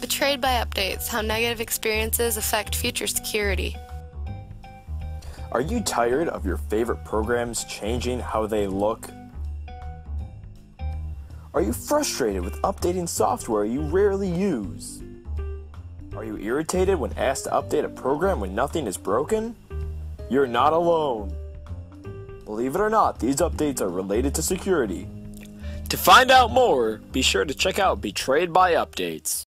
Betrayed by updates, how negative experiences affect future security. Are you tired of your favorite programs changing how they look? Are you frustrated with updating software you rarely use? Are you irritated when asked to update a program when nothing is broken? You're not alone. Believe it or not, these updates are related to security. To find out more, be sure to check out Betrayed by Updates.